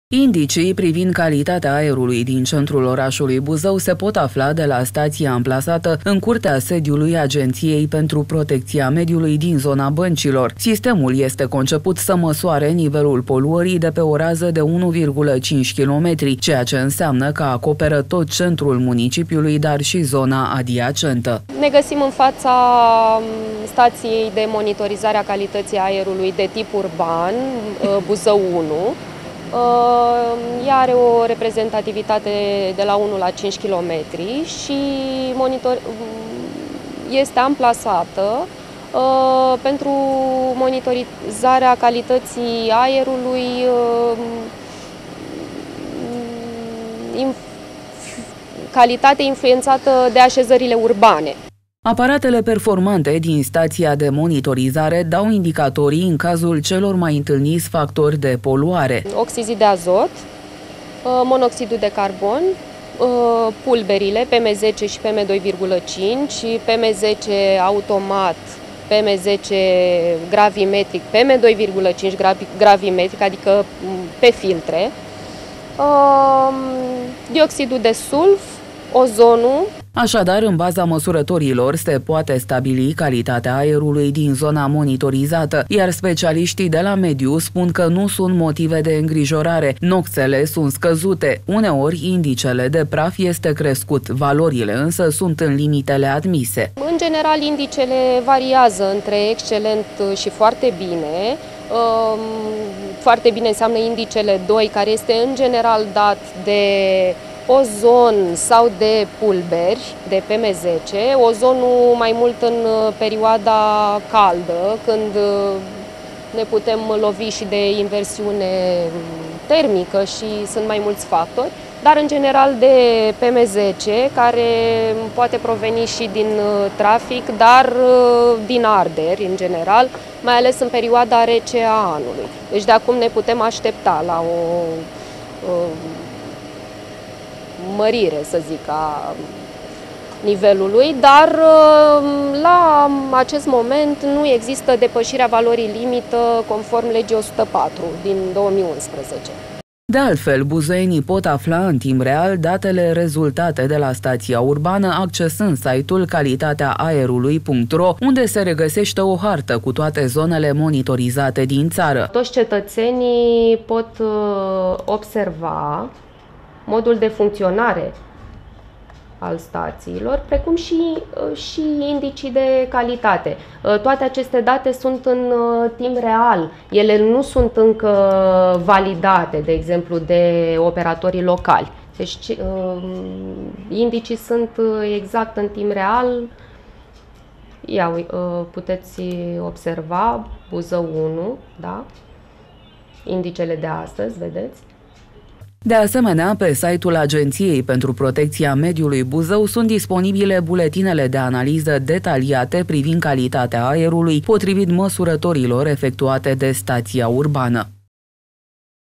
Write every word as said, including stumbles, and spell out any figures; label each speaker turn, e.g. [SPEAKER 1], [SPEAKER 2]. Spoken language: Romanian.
[SPEAKER 1] Indicii privind calitatea aerului din centrul orașului Buzău se pot afla de la stația amplasată în curtea sediului Agenției pentru Protecția Mediului din zona Băncilor. Sistemul este conceput să măsoare nivelul poluării de pe o rază de unu virgulă cinci kilometri, ceea ce înseamnă că acoperă tot centrul municipiului, dar și zona adiacentă.
[SPEAKER 2] Ne găsim în fața stației de monitorizare a calității aerului de tip urban, Buzău unu. Ea are o reprezentativitate de la unu la cinci kilometri și monitor... este amplasată uh, pentru monitorizarea calității aerului, uh, inf... calitate influențată de așezările urbane.
[SPEAKER 1] Aparatele performante din stația de monitorizare dau indicatorii în cazul celor mai întâlniți factori de poluare.
[SPEAKER 2] Oxizii de azot, monoxidul de carbon, pulberile P M zece și P M doi virgulă cinci, P M zece automat, P M zece gravimetric, P M doi virgulă cinci gravimetric, adică pe filtre, dioxidul de sulf, ozonul.
[SPEAKER 1] Așadar, în baza măsurătorilor se poate stabili calitatea aerului din zona monitorizată, iar specialiștii de la mediu spun că nu sunt motive de îngrijorare. Noxele sunt scăzute, uneori indicele de praf este crescut, valorile însă sunt în limitele admise.
[SPEAKER 2] În general, indicele variază între excelent și foarte bine. Foarte bine înseamnă indicele doi, care este în general dat de ozon sau de pulberi, de P M zece, ozonul mai mult în perioada caldă, când ne putem lovi și de inversiune termică și sunt mai mulți factori, dar în general de P M zece, care poate proveni și din trafic, dar din arderi în general, mai ales în perioada rece a anului. Deci de acum ne putem aștepta la o, o mărire, să zic, a nivelului, dar la acest moment nu există depășirea valorii limită conform legii o sută patru din două mii unsprezece.
[SPEAKER 1] De altfel, buzăenii pot afla în timp real datele rezultate de la stația urbană accesând site-ul calitatea aerului punct ro, unde se regăsește o hartă cu toate zonele monitorizate din țară.
[SPEAKER 2] Toți cetățenii pot observa modul de funcționare al stațiilor, precum și, și indicii de calitate. Toate aceste date sunt în timp real. Ele nu sunt încă validate, de exemplu, de operatorii locali. Deci indicii sunt exact în timp real. Ia, puteți observa Buzău unu, da? Indicele de astăzi, vedeți?
[SPEAKER 1] De asemenea, pe site-ul Agenției pentru Protecția Mediului Buzău sunt disponibile buletinele de analiză detaliate privind calitatea aerului, potrivit măsurătorilor efectuate de stația urbană.